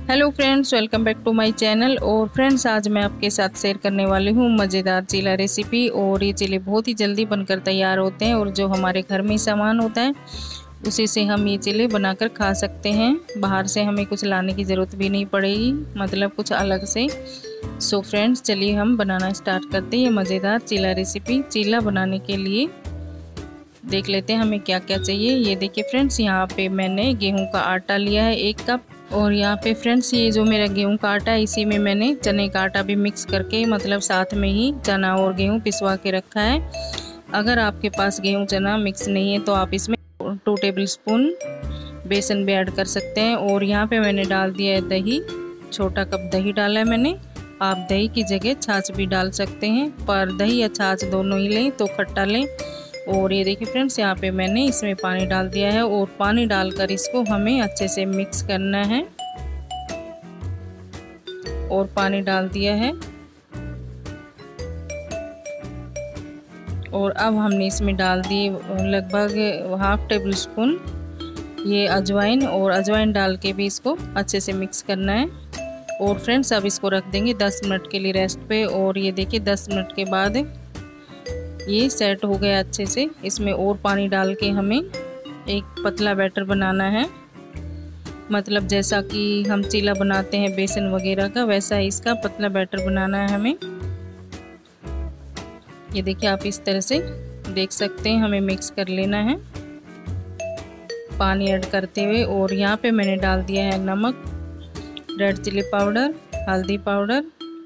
Hello friends, welcome back to my channel. और friends, आज मैं आपके साथ शेयर करने वाली हूँ मज़ेदार चीला रेसिपी। और ये चीले बहुत ही जल्दी बनकर तैयार होते हैं और जो हमारे घर में सामान होता है उसी से हम ये चीले बनाकर खा सकते हैं। बाहर से हमें कुछ लाने की ज़रूरत भी नहीं पड़ेगी, मतलब कुछ अलग से। सो फ्रेंड्स, चलिए हम बनाना स्टार्ट करते हैं ये मज़ेदार चीला रेसिपी। चीला बनाने के लिए देख लेते हैं हमें क्या क्या चाहिए। ये देखिए फ्रेंड्स, यहाँ पे मैंने गेहूं का आटा लिया है 1 कप। और यहाँ पे फ्रेंड्स, ये जो मेरा गेहूं का आटा है इसी में मैंने चने का आटा भी मिक्स करके, मतलब साथ में ही चना और गेहूं पिसवा के रखा है। अगर आपके पास गेहूं चना मिक्स नहीं है तो आप इसमें 2 टेबलस्पून बेसन भी ऐड कर सकते हैं। और यहाँ पे मैंने डाल दिया है दही, छोटा कप दही डाला है मैंने। आप दही की जगह छाछ भी डाल सकते हैं, पर दही या छाछ दोनों ही लें तो खट्टा लें। और ये देखिए फ्रेंड्स, यहाँ पे मैंने इसमें पानी डाल दिया है और पानी डालकर इसको हमें अच्छे से मिक्स करना है। और पानी डाल दिया है और अब हमने इसमें डाल दिए लगभग 1/2 टेबलस्पून ये अजवाइन। और अजवाइन डाल के भी इसको अच्छे से मिक्स करना है। और फ्रेंड्स, अब इसको रख देंगे 10 मिनट के लिए रेस्ट पे। और ये देखिए 10 मिनट के बाद ये सेट हो गया अच्छे से। इसमें और पानी डाल के हमें एक पतला बैटर बनाना है, मतलब जैसा कि हम चीला बनाते हैं बेसन वगैरह का, वैसा ही इसका पतला बैटर बनाना है हमें। ये देखिए आप इस तरह से देख सकते हैं, हमें मिक्स कर लेना है पानी ऐड करते हुए। और यहाँ पे मैंने डाल दिया है नमक, रेड चिली पाउडर, हल्दी पाउडर।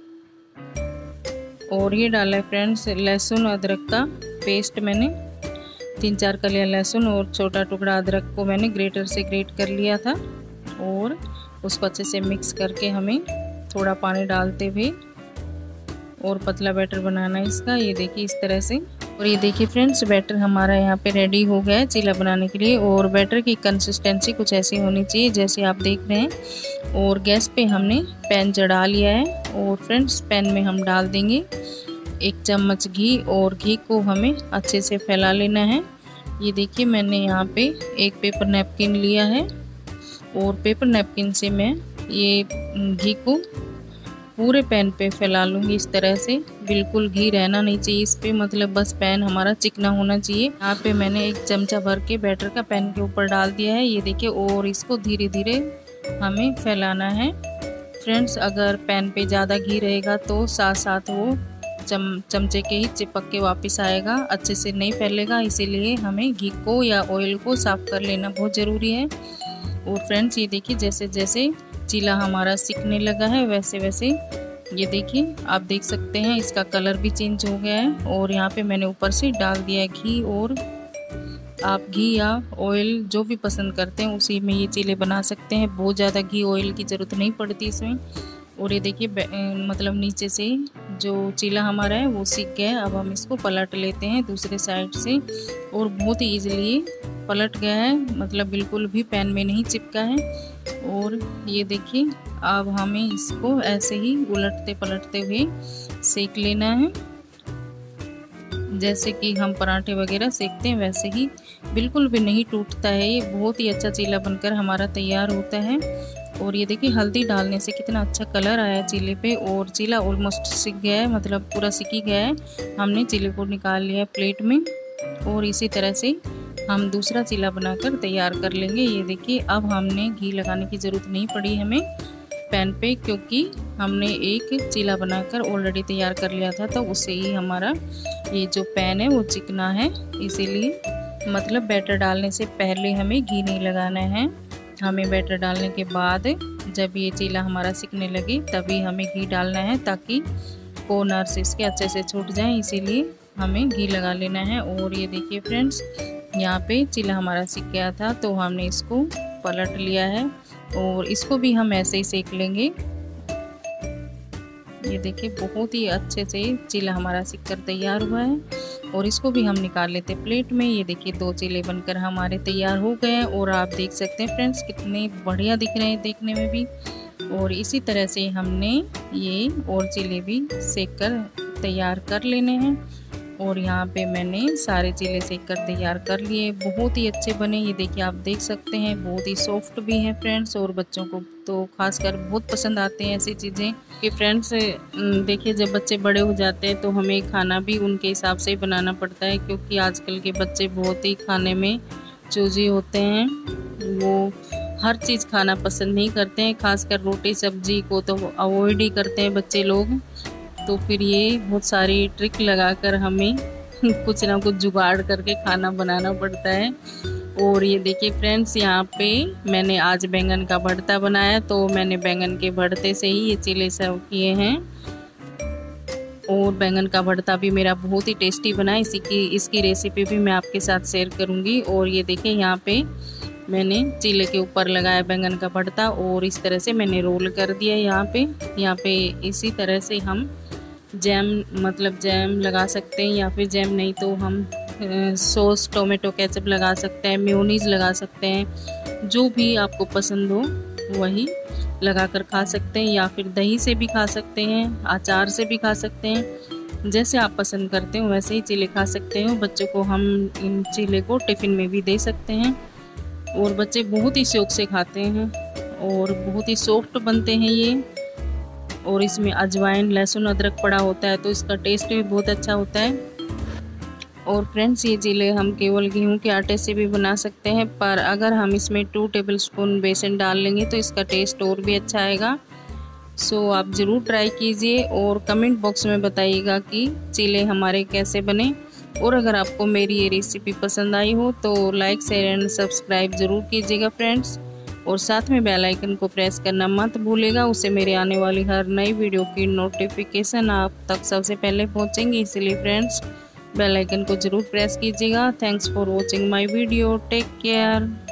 और ये डाला है फ्रेंड्स लहसुन अदरक का पेस्ट। मैंने 3-4 कलियां लहसुन और छोटा टुकड़ा अदरक को मैंने ग्रेटर से ग्रेट कर लिया था। और उसको अच्छे से मिक्स करके हमें थोड़ा पानी डालते हुए और पतला बैटर बनाना है इसका। ये देखिए इस तरह से। और ये देखिए फ्रेंड्स, बैटर हमारा यहाँ पे रेडी हो गया है चीला बनाने के लिए। और बैटर की कंसिस्टेंसी कुछ ऐसी होनी चाहिए जैसे आप देख रहे हैं। और गैस पे हमने पैन चढ़ा लिया है। और फ्रेंड्स, पैन में हम डाल देंगे 1 चम्मच घी। और घी को हमें अच्छे से फैला लेना है। ये देखिए मैंने यहाँ पे एक पेपर नैपकिन लिया है और पेपर नैपकिन से मैं ये घी को पूरे पैन पे फैला लूँगी इस तरह से। बिल्कुल घी रहना नहीं चाहिए इस पे, मतलब बस पैन हमारा चिकना होना चाहिए। यहाँ पे मैंने 1 चमचा भर के बैटर का पैन के ऊपर डाल दिया है। ये देखिए, और इसको धीरे धीरे हमें फैलाना है। फ्रेंड्स, अगर पैन पे ज़्यादा घी रहेगा तो साथ साथ वो चमचे के ही चिपक के वापस आएगा, अच्छे से नहीं फैलेगा। इसीलिए हमें घी को या ऑयल को साफ़ कर लेना बहुत ज़रूरी है। और फ्रेंड्स, ये देखिए जैसे जैसे चीला हमारा सिकने लगा है वैसे वैसे ये देखिए आप देख सकते हैं इसका कलर भी चेंज हो गया है। और यहाँ पे मैंने ऊपर से डाल दिया है घी। और आप घी या ऑयल जो भी पसंद करते हैं उसी में ये चीले बना सकते हैं, बहुत ज़्यादा घी ऑयल की ज़रूरत नहीं पड़ती इसमें। और ये देखिए मतलब नीचे से जो चीला हमारा है वो सिक गया है। अब हम इसको पलट लेते हैं दूसरे साइड से। और बहुत ही ईजिली पलट गया है, मतलब बिल्कुल भी पैन में नहीं चिपका है। और ये देखिए अब हमें इसको ऐसे ही उलटते पलटते हुए सेक लेना है, जैसे कि हम पराठे वगैरह सेकते हैं वैसे ही। बिल्कुल भी नहीं टूटता है ये, बहुत ही अच्छा चीला बनकर हमारा तैयार होता है। और ये देखिए हल्दी डालने से कितना अच्छा कलर आया है चीले पे। और चीला ऑलमोस्ट सिक गया है, मतलब पूरा सिक ही गया है। हमने चीले को निकाल लिया प्लेट में। और इसी तरह से हम दूसरा चीला बनाकर तैयार कर लेंगे। ये देखिए अब हमने घी लगाने की ज़रूरत नहीं पड़ी हमें पैन पे, क्योंकि हमने एक चीला बनाकर ऑलरेडी तैयार कर लिया था, तो उससे ही हमारा ये जो पैन है वो चिकना है। इसीलिए मतलब बैटर डालने से पहले हमें घी नहीं लगाना है। हमें बैटर डालने के बाद जब ये चीला हमारा सिकने लगे तभी हमें घी डालना है, ताकि कॉर्नर्स इसके अच्छे से छूट जाएं। इसीलिए हमें घी लगा लेना है। और ये देखिए फ्रेंड्स, यहाँ पे चीला हमारा सिक गया था तो हमने इसको पलट लिया है। और इसको भी हम ऐसे ही सेक लेंगे। ये देखिए बहुत ही अच्छे से चीला हमारा सिक कर तैयार हुआ है। और इसको भी हम निकाल लेते प्लेट में। ये देखिए 2 चीले बनकर हमारे तैयार हो गए हैं। और आप देख सकते हैं फ्रेंड्स कितने बढ़िया दिख रहे हैं देखने में भी। और इसी तरह से हमने ये और चीले भी सेक कर तैयार कर लेने हैं। और यहाँ पे मैंने सारे चीले सेक कर तैयार कर लिए। बहुत ही अच्छे बने, ये देखिए आप देख सकते हैं, बहुत ही सॉफ्ट भी हैं फ्रेंड्स। और बच्चों को तो खासकर बहुत पसंद आते हैं ऐसी चीज़ें कि फ्रेंड्स देखिए जब बच्चे बड़े हो जाते हैं तो हमें खाना भी उनके हिसाब से ही बनाना पड़ता है, क्योंकि आजकल के बच्चे बहुत ही खाने में चूजी होते हैं। वो हर चीज़ खाना पसंद नहीं करते हैं, खासकर रोटी सब्जी को तो अवॉइड ही करते हैं बच्चे लोग। तो फिर ये बहुत सारी ट्रिक लगाकर हमें कुछ ना कुछ जुगाड़ करके खाना बनाना पड़ता है। और ये देखिए फ्रेंड्स, यहाँ पे मैंने आज बैंगन का भरता बनाया, तो मैंने बैंगन के भरते से ही ये चीले सर्व किए हैं। और बैंगन का भरता भी मेरा बहुत ही टेस्टी बना है, इसकी रेसिपी भी मैं आपके साथ शेयर करूँगी। और ये देखिए यहाँ पे मैंने चीले के ऊपर लगाया बैंगन का भरता और इस तरह से मैंने रोल कर दिया। यहाँ पे इसी तरह से हम जैम लगा सकते हैं, या फिर जैम नहीं तो हम सॉस टोमेटो केचप लगा सकते हैं, मेयोनीज लगा सकते हैं, जो भी आपको पसंद हो वही लगाकर खा सकते हैं, या फिर दही से भी खा सकते हैं, अचार से भी खा सकते हैं, जैसे आप पसंद करते हो वैसे ही चीले खा सकते हो। बच्चों को हम इन चीले को टिफ़िन में भी दे सकते हैं और बच्चे बहुत ही शौक से खाते हैं और बहुत ही सॉफ्ट बनते हैं ये। और इसमें अजवाइन लहसुन अदरक पड़ा होता है तो इसका टेस्ट भी बहुत अच्छा होता है। और फ्रेंड्स, ये चीले हम केवल गेहूं के आटे से भी बना सकते हैं, पर अगर हम इसमें 2 टेबलस्पून बेसन डाल लेंगे तो इसका टेस्ट और भी अच्छा आएगा। सो आप ज़रूर ट्राई कीजिए और कमेंट बॉक्स में बताइएगा कि चीले हमारे कैसे बने। और अगर आपको मेरी ये रेसिपी पसंद आई हो तो लाइक शेयर एंड सब्सक्राइब ज़रूर कीजिएगा फ्रेंड्स। और साथ में बेल आइकन को प्रेस करना मत भूलिएगा, उससे मेरे आने वाली हर नई वीडियो की नोटिफिकेशन आप तक सबसे पहले पहुंचेंगी। इसलिए फ्रेंड्स बेल आइकन को ज़रूर प्रेस कीजिएगा। Thanks for watching my video. Take care.